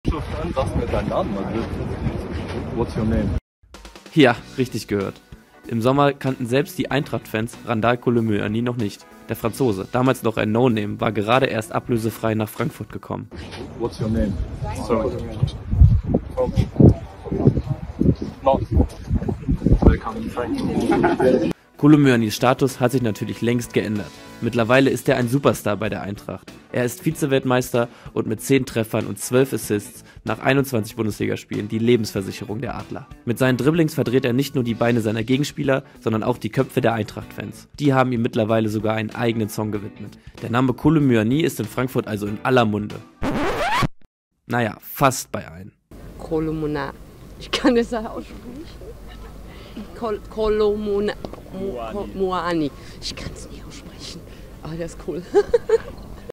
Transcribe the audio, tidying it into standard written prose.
Sag mir deinen Namen, Mann. What's your name? Ja, richtig gehört. Im Sommer kannten selbst die Eintracht-Fans Randal Kolomuani noch nicht. Der Franzose, damals noch ein No-Name, war gerade erst ablösefrei nach Frankfurt gekommen. What's your name? Sorry. Welcome in Frankfurt. Kolomuanis Status hat sich natürlich längst geändert. Mittlerweile ist er ein Superstar bei der Eintracht. Er ist Vize-Weltmeister und mit 10 Treffern und 12 Assists nach 21 Bundesligaspielen die Lebensversicherung der Adler. Mit seinen Dribblings verdreht er nicht nur die Beine seiner Gegenspieler, sondern auch die Köpfe der Eintracht-Fans. Die haben ihm mittlerweile sogar einen eigenen Song gewidmet. Der Name Kolomuani ist in Frankfurt also in aller Munde. Naja, fast bei allen. Kolomuna. Ich kann das auch aussprechen. Kolomuani. Ich kann es nicht aussprechen. Aber der ist cool.